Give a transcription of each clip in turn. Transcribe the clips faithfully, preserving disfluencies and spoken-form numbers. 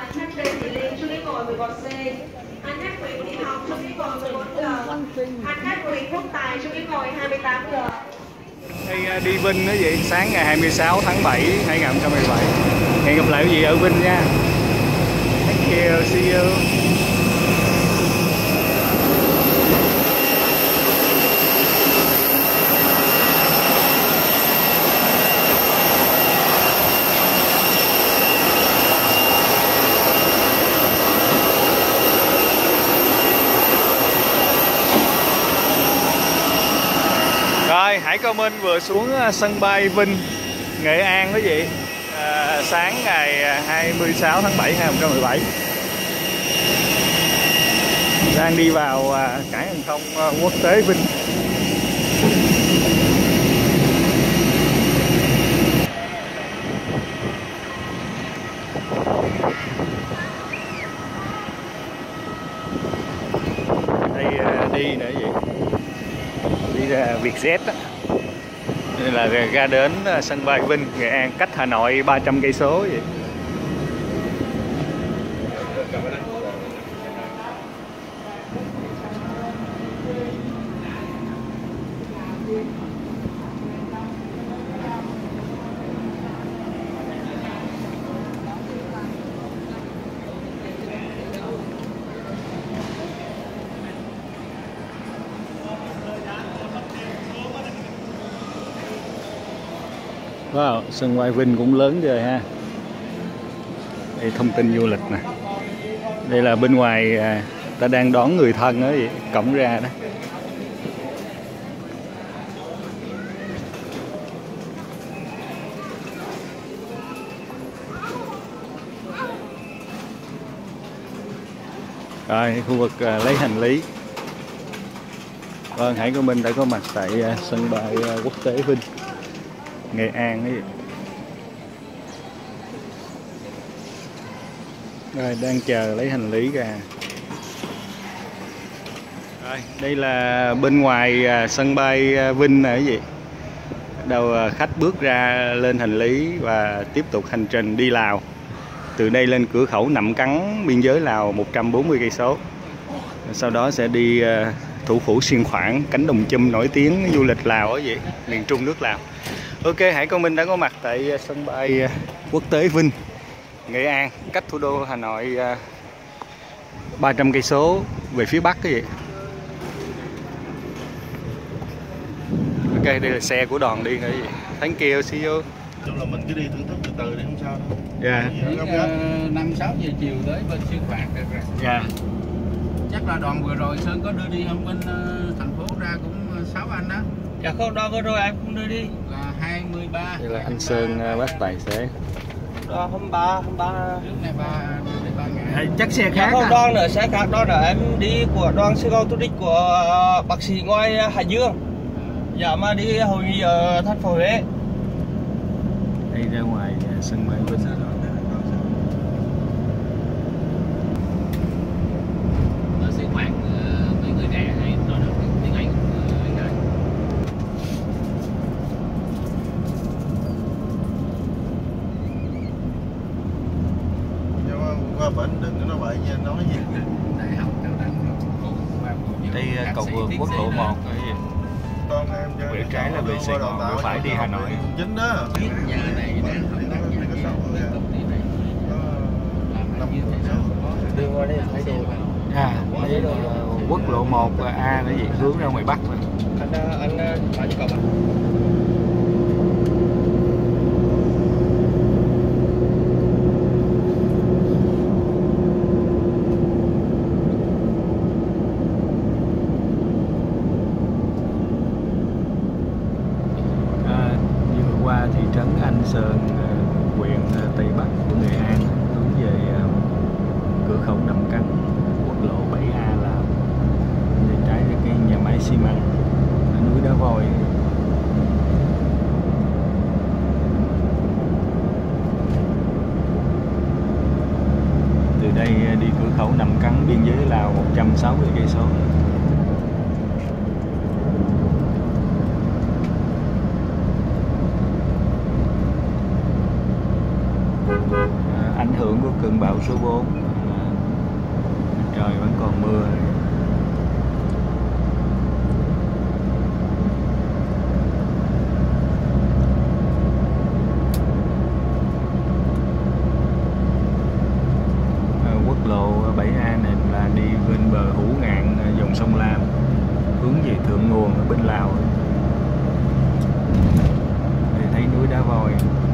Hành khách Lê Thị Liên xuống ghế ngồi mười một C. Hành khách Nguyễn Thị Hồng xuống ghế ngồi mười bốn G. Hành khách Nguyễn Quốc Tài xuống ghế ngồi hai mươi tám G. Đây đi Vinh đó vậy, sáng ngày hai mươi sáu tháng bảy năm hai nghìn không trăm mười bảy. Hẹn gặp lại quý vị ở Vinh nha. Thank you, see you. Rồi, Hải Cao Minh vừa xuống sân bay Vinh, Nghệ An quý vị, à, sáng ngày hai mươi sáu tháng bảy năm hai nghìn không trăm mười bảy. Đang đi vào à, cảng hàng không à, quốc tế Vinh. Đây à, đi nữa vậy. Đi ra Vietjet đó. Đây là ra đến sân bay Vinh, Nghệ An, cách Hà Nội ba trăm cây số vậy. Wow, sân bay Vinh cũng lớn rồi ha. Đây thông tin du lịch nè. Đây là bên ngoài à, ta đang đón người thân đó vậy, cổng ra đó. Rồi, khu vực à, lấy hành lý. Vâng, Hải Cao Minh đã có mặt tại à, sân bay à, quốc tế Vinh, Nghệ An ấy. Rồi đang chờ lấy hành lý ra. Rồi, đây là bên ngoài à, sân bay à, Vinh này gì. Đầu à, khách bước ra lên hành lý và tiếp tục hành trình đi Lào. Từ đây lên cửa khẩu Nậm Cắn, biên giới Lào một trăm bốn mươi cây số. Sau đó sẽ đi à, thủ phủ Siêng Khoảng, cánh đồng chum nổi tiếng du lịch Lào ở vậy, miền Trung nước Lào. Ok, Hải Cao Minh đã có mặt tại sân bay quốc tế Vinh, Nghệ An, cách thủ đô Hà Nội ba trăm cây số về phía bắc cái gì. Ok, đây là xe của đoàn đi cái gì. Thank you, see you. Chung là mình cứ đi thưởng thức từ từ đi không sao đâu. Dạ. năm sáu giờ chiều tới bên Siêng Khoảng được rồi. Dạ. Chắc là đoàn vừa rồi Sơn có đưa đi không, bên uh, thành phố ra cũng sáu anh đó. Dạ không, đoàn vừa rồi em cũng đưa đi. Là hai mươi ba. Đây là anh Sơn bác tài xế. Đoàn hôm ba, hôm ba. Trước này ba đây ba ngày. Chắc xe khác. Dạ không, à? đoàn nữa xe khác, đoàn là em đi của đoàn Sài Gòn Tourist của bác sĩ ngoài Hải Dương. Dạ mà đi hội nghị ở thành phố Huế. Đi ra ngoài sân bay Vinh. Ở Siêng Khoảng mấy người trẻ hay nói được tiếng Anh. Qua bển đừng có nói bậy nha, nói gì. Đại học cao đẳng. Đây cầu vượt quốc lộ một cái gì. Con em cho Bên trái là về Sài Gòn, bên phải đi Hà Nội. Chính đó. Nhà này đang học các nhà cái công ty này. Làm như thế nào? Đi qua đây phải đồ. À, đây là quốc lộ một A cái gì hướng ra ngoài Bắc rồi. Anh anh phải cho cậu. Thị trấn Anh Sơn, huyện Tây Bắc của Nghệ An, hướng về cửa khẩu Nậm Cắn, quốc lộ bảy A Lào. Bên trái là cái nhà máy xi măng, núi Đá Voi. Từ đây đi cửa khẩu Nậm Cắn, biên giới Lào một trăm sáu mươi cây số. ảnh hưởng của cơn bão số bốn, trời vẫn còn mưa. Quốc lộ bảy A này là đi bên bờ Hữu Ngạn, dòng sông Lam, hướng về thượng nguồn ở bên Lào. Để thấy núi Đá Voi.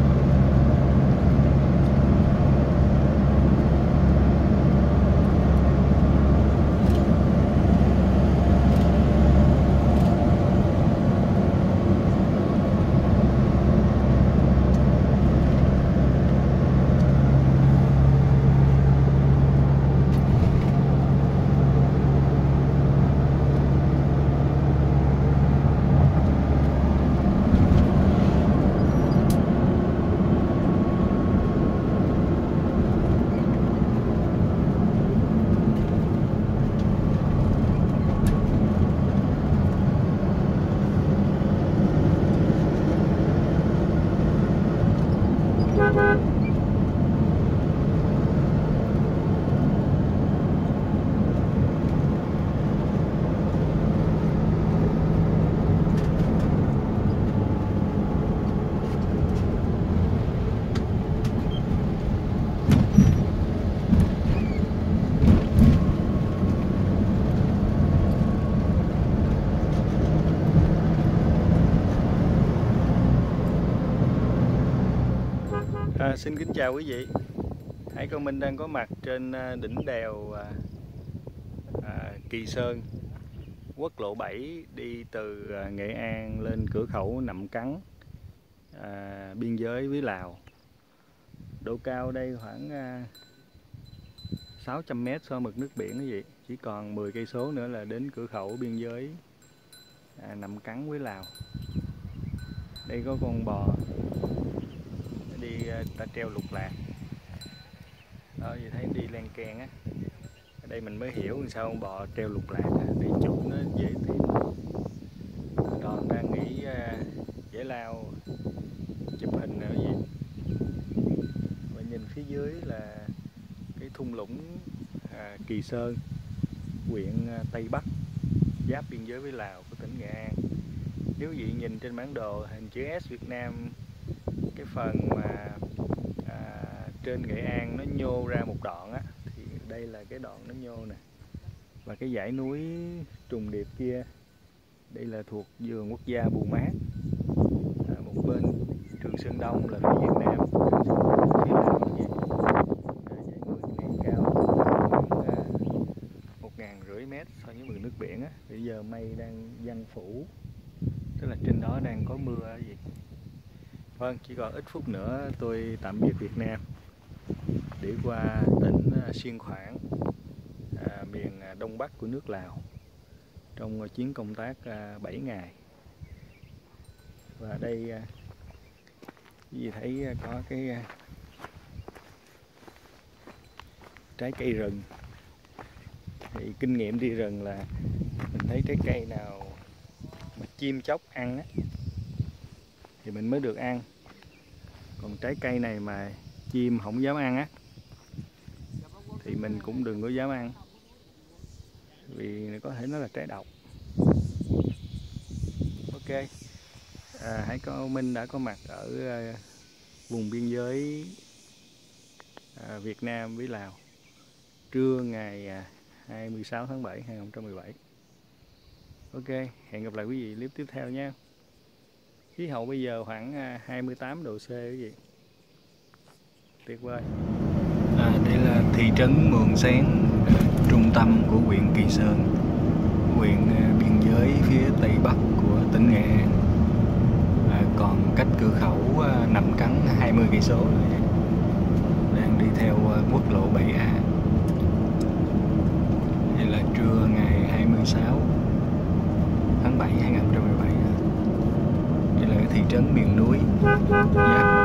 À, xin kính chào quý vị. Hải Công Minh đang có mặt trên đỉnh đèo à, à, Kỳ Sơn, quốc lộ bảy đi từ à, Nghệ An lên cửa khẩu Nậm Cắn, à, biên giới với Lào. Độ cao đây khoảng à, sáu trăm mét so mực nước biển quý vị. Chỉ còn mười cây số nữa là đến cửa khẩu biên giới à, Nậm Cắn với Lào. Đây có con bò đi ta treo lục lạc đó, vậy thấy đi len keng á. Ở đây mình mới hiểu sao con bò treo lục lạc á, để chủ nó dễ tìm. Còn đang nghỉ uh, giải lao chụp hình nữa gì. Và nhìn phía dưới là cái thung lũng à, Kỳ Sơn, huyện à, Tây Bắc, giáp biên giới với Lào của tỉnh Nghệ An. Nếu quý vị nhìn trên bản đồ hình chữ S Việt Nam, cái phần mà à, trên Nghệ An nó nhô ra một đoạn á, thì đây là cái đoạn nó nhô nè. Và cái dãy núi trùng điệp kia, đây là thuộc vườn quốc gia Bù Mát. À, một bên Trường Sơn Đông là phía Việt Nam, phía Lào là gì? À, dãy núi này cao khoảng một ngàn rưỡi mét so với mực nước biển á. Bây giờ mây đang giăng phủ, tức là trên đó đang có mưa ở gì. Vâng, chỉ còn ít phút nữa tôi tạm biệt Việt Nam để qua tỉnh Siêng Khoảng, à, miền Đông Bắc của nước Lào, trong chuyến công tác à, bảy ngày. Và đây à, quý vị thấy có cái à, trái cây rừng. Thì kinh nghiệm đi rừng là mình thấy trái cây nào mà chim chóc ăn á thì mình mới được ăn. Còn trái cây này mà chim không dám ăn á thì mình cũng đừng có dám ăn, vì có thể nó là trái độc. Ok, à, Hải Công Minh đã có mặt ở uh, vùng biên giới uh, Việt Nam với Lào trưa ngày uh, hai mươi sáu tháng bảy năm hai nghìn không trăm mười bảy. Ok, hẹn gặp lại quý vị clip tiếp theo nha. Khí hậu bây giờ khoảng hai mươi tám độ C quý vị. Tuyệt vời. À, đây là thị trấn Mường Xén, trung tâm của huyện Kỳ Sơn, huyện biên giới phía tây bắc của tỉnh Nghệ An. À, còn cách cửa khẩu Nậm Cắn hai mươi cây số. Đang đi theo quốc lộ bảy A. Đây là trưa ngày hai mươi sáu tháng bảy năm hai nghìn không trăm mười bảy. Đây là cái thị trấn miền núi giáp